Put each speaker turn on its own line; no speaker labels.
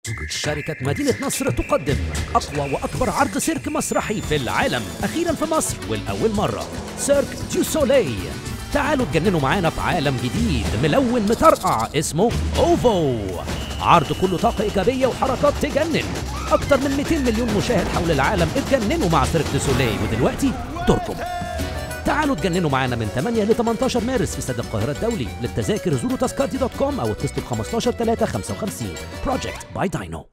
شركة مدينة نصر تقدم أقوى وأكبر عرض سيرك مسرحي في العالم، أخيراً في مصر والأول مرة، سيرك دو سولي. تعالوا تجننوا معانا في عالم جديد ملون مطرقع اسمه أوفو. عرض كله طاقة إيجابية وحركات تجنن. أكتر من 200 مليون مشاهد حول العالم اتجننوا مع سيرك دو سولي، ودلوقتي دوركم. تعالوا تجننوا معانا من 8 ل 18 مارس في استاد القاهرة الدولي. للتذاكر زوروا تذكرتي.com أو اتصلوا ب 15 3 55. بروجكت باي داينو.